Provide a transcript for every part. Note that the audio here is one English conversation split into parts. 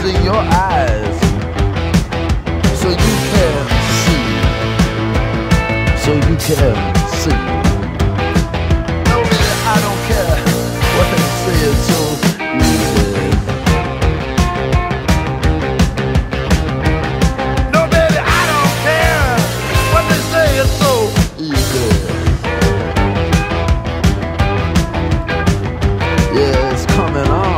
closing your eyes so you can see. So you can see. No, baby, I don't care what they say, it's so easy. No, baby, I don't care what they say, it's so easy. Yeah, it's coming on.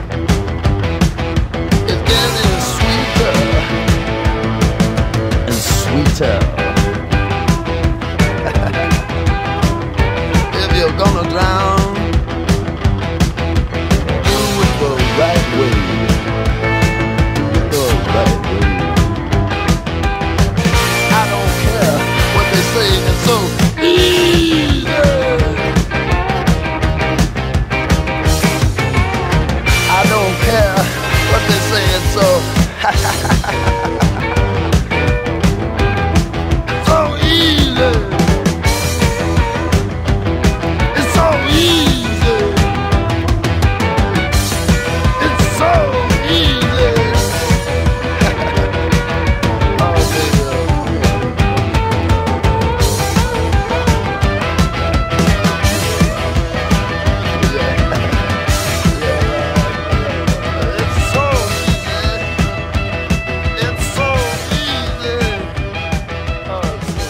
It's getting sweeter and sweeter. If you're gonna drown, do it the right way. Do it the right way. I don't care what they say, it's so easy. I don't care what they say, it's so so easy. It's so easy. It's so easy. Oh, baby. It's so easy. It's so easy. Oh,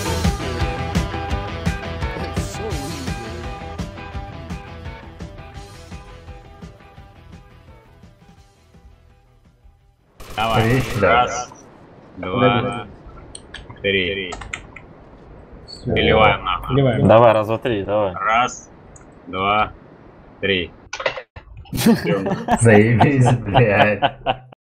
it's so easy. Давай. Отлично. Раз, два, три. Переливаем нахуй. Переливаем. Давай, раз, два, три, давай. Раз, два, три. Заебись, блядь.